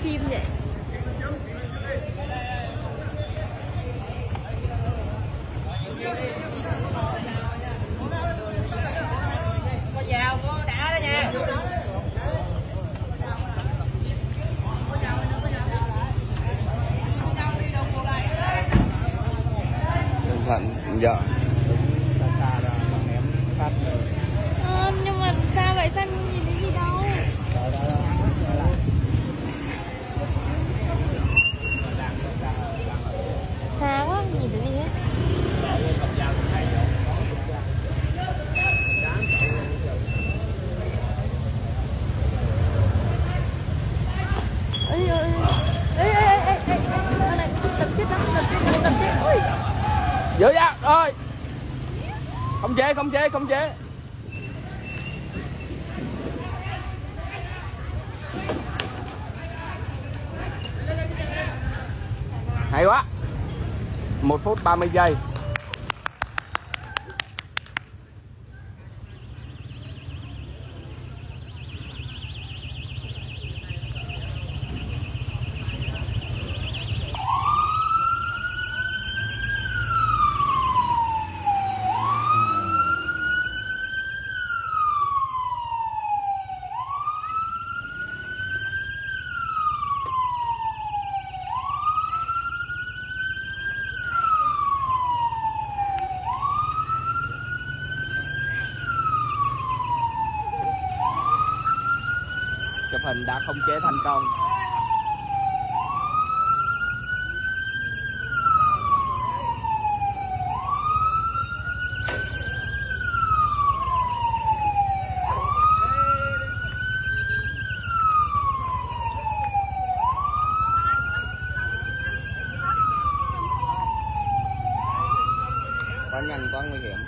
phim vậy. Con vào cô đã đó nha. Thuận dạ. Nhưng mà sao vậy, sao nhìn thấy gì đâu. Xa quá, nhìn thấy gì hết. Ê, này, tập chết lắm, tập chết. Ui. Giữ ra, rồi. Không chế. Hay quá. 1 phút 30 giây. Chụp hình đã khống chế thành công. Quá nhanh, quá nguy hiểm.